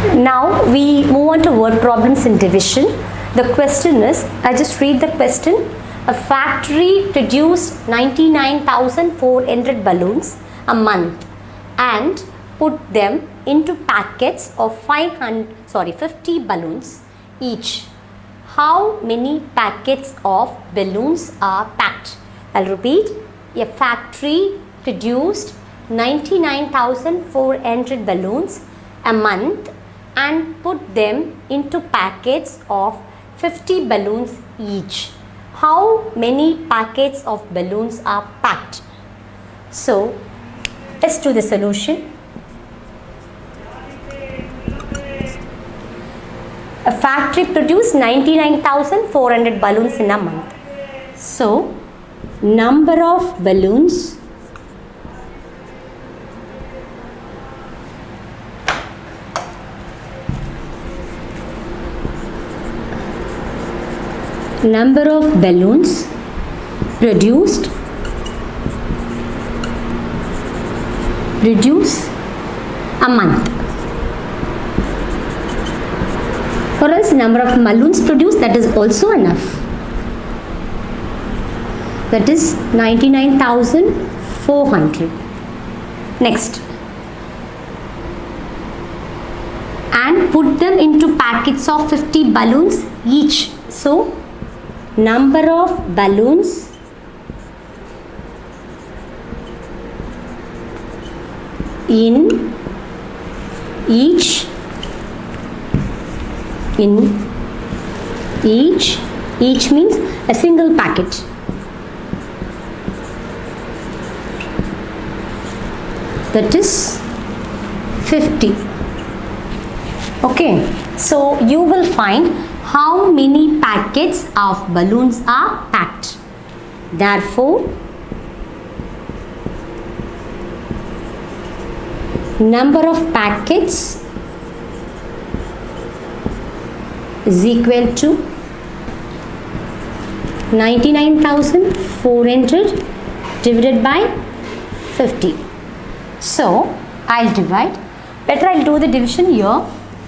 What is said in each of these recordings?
Now we move on to word problems in division. The question is, I just read the question. A factory produced 99,400 balloons a month and put them into packets of 50 balloons each. How many packets of balloons are packed? I'll repeat. A factory produced 99,400 balloons a month and put them into packets of 50 balloons each. How many packets of balloons are packed? So, let's do the solution. A factory produced 99,400 balloons in a month. So, number of balloons produced a month. For us, number of balloons produced, that is also enough. That is 99,400. Next. And put them into packets of 50 balloons each. So, number of balloons in each means a single packet. That is 50. Okay, so you will find how many packets of balloons are packed. Therefore, number of packets is equal to 99,400 divided by 50. So, I'll divide. Better I'll do the division here.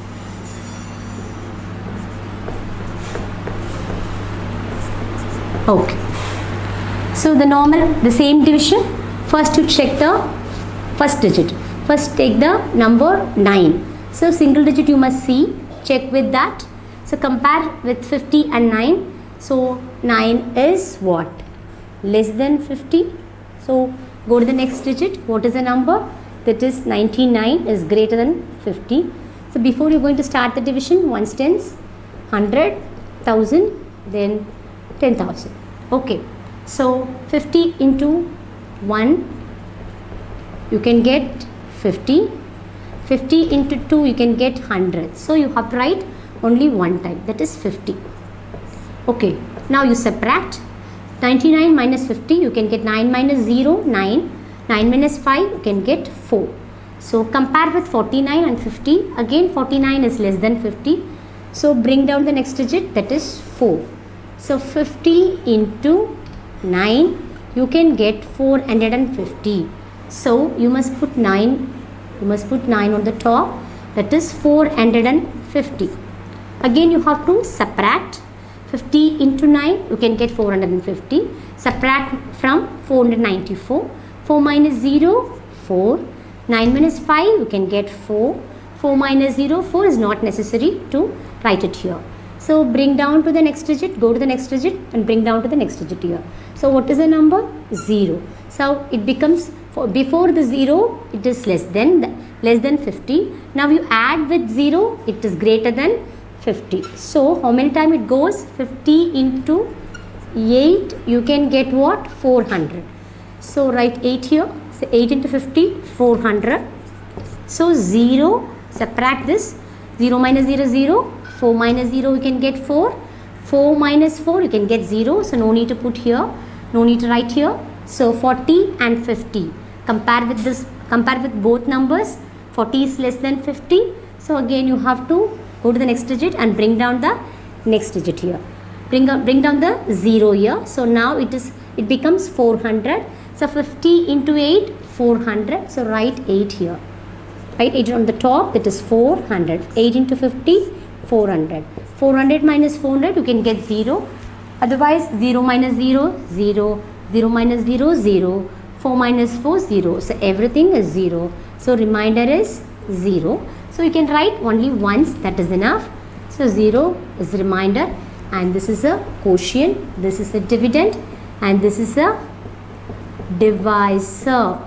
Okay. So, the same division. First you check the first digit. First take the number 9. So, single digit you must see. Check with that. So, compare with 50 and 9. So, 9 is what? Less than 50. So, go to the next digit. What is the number? That is 99 is greater than 50. So, before you are going to start the division, ones tens, 100, 1000, then 10,000. Okay. So, 50 into 1, you can get 50. 50 into 2, you can get 100. So, you have to write only one time. That is 50. Okay. Now, you subtract 99 minus 50. You can get 9 minus 0, 9. 9 minus 5, you can get 4. So, compare with 49 and 50. Again, 49 is less than 50. So, bring down the next digit. That is 4. So, 50 into 9, you can get 450. So, you must put 9. You must put 9 on the top. That is 450. Again, you have to subtract 50 into 9. You can get 450. Subtract from 494. 4 minus 0, 4. 9 minus 5, you can get 4. 4 minus 0, 4 is not necessary to write it here. So, bring down to the next digit, go to the next digit and bring down to the next digit here. So, what is the number? 0. So, it becomes, before the 0, it is less than 50. Now, you add with 0, it is greater than 50. So, how many times it goes? 50 into 8, you can get what? 400. So, write 8 here. So, 8 into 50, 400. So, 0, subtract this. 0 minus 0, 0. 4 minus 0, you can get 4. 4 minus 4, you can get 0. So, no need to put here. No need to write here. So, 40 and 50. Compare with this. Compare with both numbers. 40 is less than 50. So, again you have to go to the next digit and bring down the next digit here. Bring down the 0 here. So, now it becomes 400. So, 50 into 8, 400. So, write 8 here. Right, 8 on the top, that is 400. 8 into 50, 400. 400 minus 400, you can get 0. Otherwise, 0 minus 0, 0. 0 minus 0, 0. 4 minus 4, 0. So, everything is 0. So, remainder is 0. So, you can write only once, that is enough. So, 0 is remainder, and this is a quotient, this is a dividend, and this is a divisor.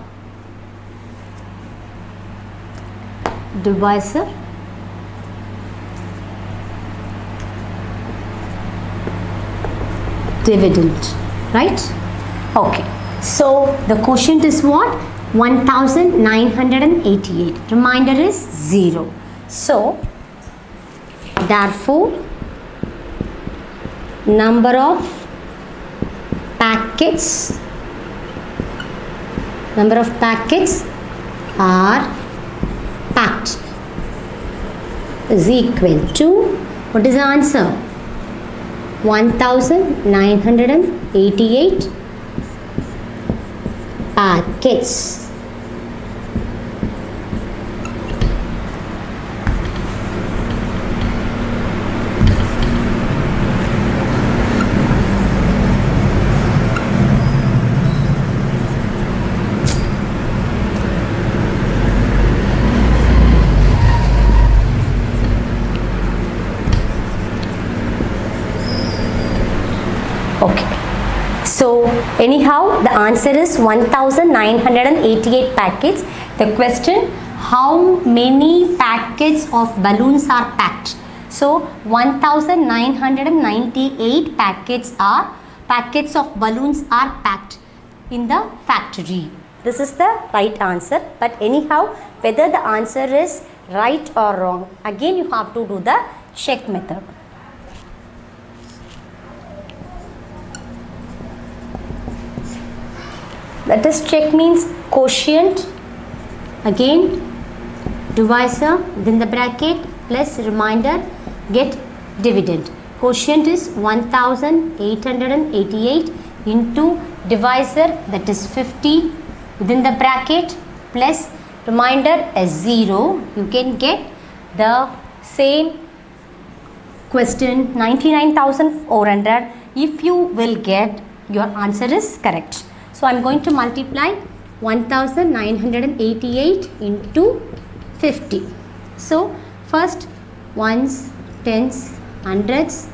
Divisor. Dividend, right? Okay. So, the quotient is what? 1988. Remainder is 0. So, therefore, number of packets are packed is equal to, what is the answer? 1988 packets. Okay, so anyhow the answer is 1988 packets. The question, how many packets of balloons are packed? So 1998 packets of balloons are packed in the factory. This is the right answer, but anyhow whether the answer is right or wrong, again you have to do the check method. That is, check means quotient, again divisor, within the bracket, plus remainder, get dividend. Quotient is 1888 into divisor, that is 50, within the bracket, plus remainder as 0. You can get the same question 99,400 if you will get your answer is correct. So, I am going to multiply 1988 into 50. So, first ones, tens, hundreds,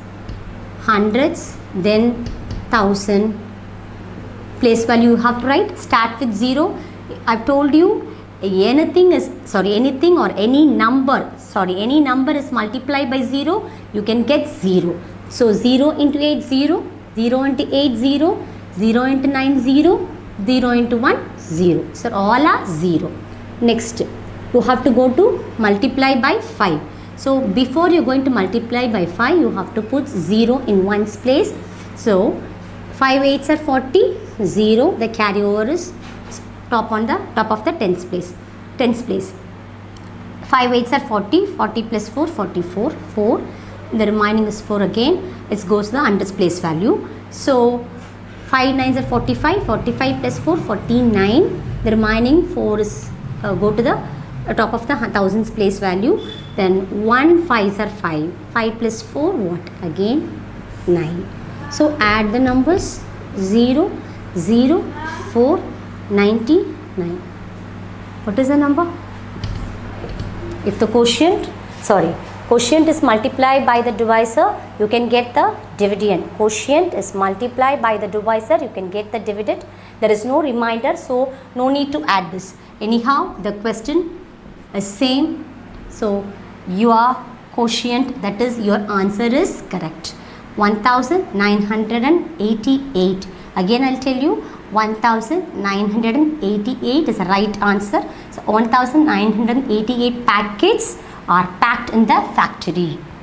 then 1000. Place value you have to write, start with 0. I have told you anything or any number is multiplied by 0, you can get 0. So, 0 into 8, 0, 0 into 8, 0. 0 into 9, 0, 0 into 1, 0. So, all are 0. Next, you have to go to multiply by 5. So, before you are going to multiply by 5, you have to put 0 in one's place. So, 5 8s are 40, 0, the carryover is top of the tens place. 5 8s are 40, 40 plus 4, 44, 4. The remaining is 4 again, it goes to the hundreds place value. So, 5 9s are 45, 45 plus 4, 49. The remaining 4 is go to the top of the thousands place value. Then 1 5s are 5, 5 plus 4 what? Again 9. So, add the numbers 0, 0, 4, 99. What is the number? If the quotient is multiplied by the divisor, you can get the dividend. Quotient is multiplied by the divisor, you can get the dividend. There is no remainder, so no need to add this. Anyhow, the question is same. So, your quotient, that is your answer is correct. 1988. Again, I will tell you 1988 is the right answer. So, 1988 packets are packed in the factory.